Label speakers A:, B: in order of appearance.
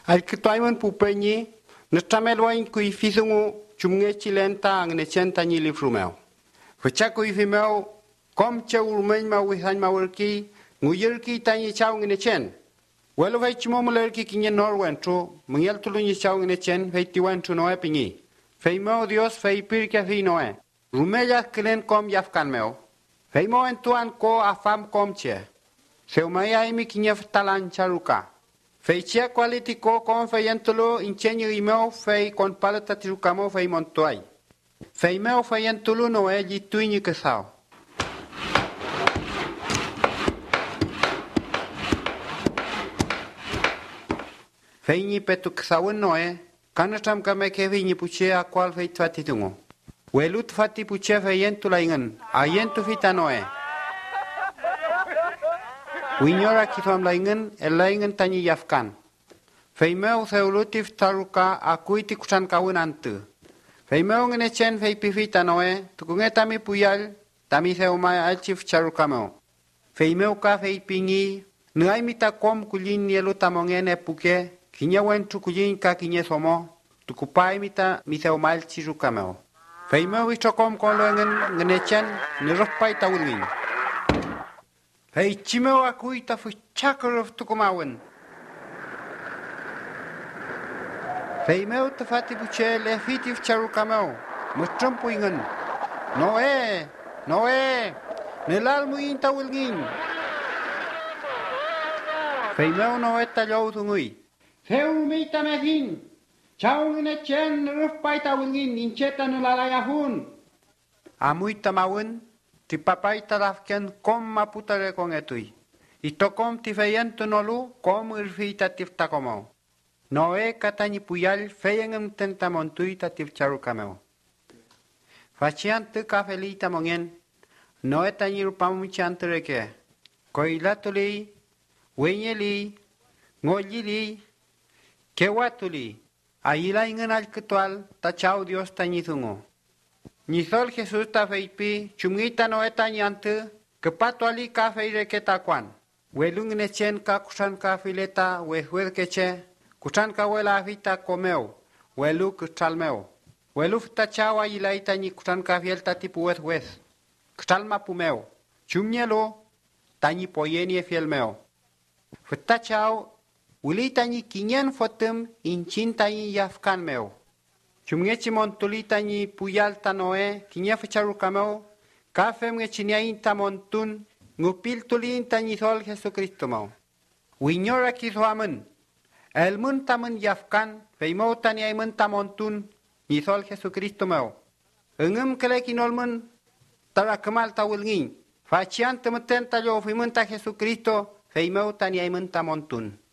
A: Al kitoiman pupenyi, nestamelwain kui fisungu chumnge chilenta ang nechen tani lifrumeo. Facha kui fimeo, kom che urmen ma wihan ma worki, nguyerki tani chao nechen. Welo fai chimo mulerki kinye norwentro, mungyal tulunyi chao nechen, fai tiwentro noe pingi. Fai meo Dios fai pirka fi noe. Rumeya klen kom yafkan meo. Fai mo entuan ko afam kom che. Seumaya imi kinye ftalan charuka. Fei chia quality ko kon fei entolo incenyo imeo fei kon paleta tirukamo fei montoai. Fei meo fei entolo no e li tuini kesao. Fei ni petu kesao no e, kanastam kame kevi ni puche a kwal fei twati tungo. Welut fati puche fei entula ingen, a yentu fita no e. Winyora kifam laingen, elaingen tani yafkan. Feimeo seulutif taruka akuiti kusan kawin antu. Feimeo ngene chen fei pifita noe, tukunge tami puyal, tami seumai alchif charukameo. Feimeo ka fei pingi, nuai mita kom kulin nielu tamongene puke, kinya wentu kulin ka kinye somo, tukupai mita miseumal chirukameo. Feimeo ichokom koloengen ngene chen, niropai tawulin. Hei chimeo akuita fu chakarov tukumawen. Hei meo tafati buche le fitif charukameo. Mustrumpu ingen. Noe. Nelal muin tawilgin. Hei meo noe taljau tungui. Heu mita mehin. Chau ngene chen rufpai tawilgin incheta nulalaya Amuita mawen. Ti papai tarafken kom maputare con etui. Itokom ti feyentu nolu kom irfita tiftakomo. Noe katani puyal feyengem tentamontui tatifcharukameo. Fachiantu kafelita mongen. Noe tani rupamuchantureke. Koilatuli, wenyeli, ngolili, kewatuli. Ayila ingen alkitual tachau Dios tañizungo. Nizol Jesús ta feipi, chumita no eta nyantu, kepato ali ka feire ketakuan. Welung nechen ka kusan ka fileta, wehuel keche, kusan ka wela afita komeo, welu kustalmeo. Welu fta chawa ilaita ni kusan ka fielta tipu wes. Kustalma pumeo. Chumnyelo, tani poyeni fielmeo. Fta chaw, ulita ni kinyen fotum, inchinta ni yafkan meo. Chumngechi montulita ni puyalta noe, kinya fecharukameo, kafe mgechinia inta montun, ngupil tulinta ni sol Jesucristo mao. Winyora kiswamen, el muntamen yafkan, feimota ni aimunta montun, ni sol Jesucristo mao. Engem kelekinolmen, tarakemal tawilgin, fachiante metenta yo fimunta Jesucristo, feimota ni aimunta montun.